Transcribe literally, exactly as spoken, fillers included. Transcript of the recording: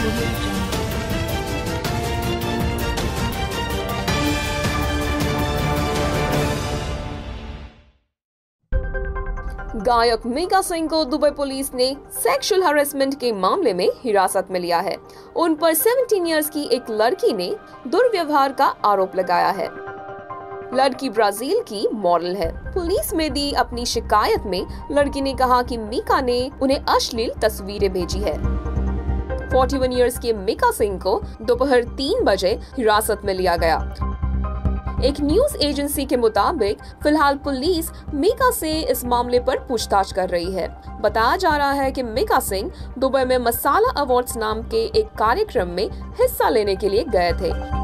गायक मीका सिंह को Dubai police ने सेक्सुअल हरेसमेंट के मामले में हिरासत में लिया है। उन पर सत्रह इयर्स की एक लड़की ने दुर्व्यवहार का आरोप लगाया है। लड़की ब्राजील की मॉडल है। पुलिस में दी अपनी शिकायत में लड़की ने कहा कि मीका ने उन्हें अश्लील तस्वीरें भेजी है। इकतालीस इयर्स के मीका सिंह को दोपहर तीन बजे हिरासत में लिया गया। एक न्यूज एजेंसी के मुताबिक फिलहाल पुलिस मीका से इस मामले पर पूछताछ कर रही है। बताया जा रहा है कि मीका सिंह दुबई में मसाला अवार्ड्स नाम के एक कार्यक्रम में हिस्सा लेने के लिए गए थे।